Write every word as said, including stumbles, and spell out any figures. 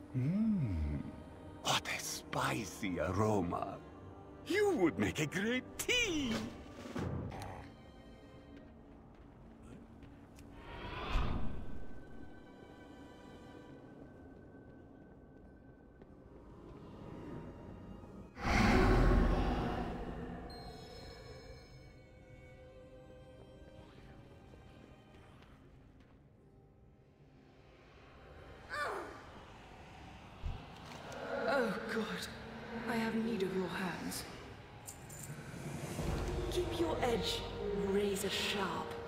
Mmm, what a spicy aroma. You would make a great tea. Oh, God. I have need of your hands. Keep your edge razor sharp.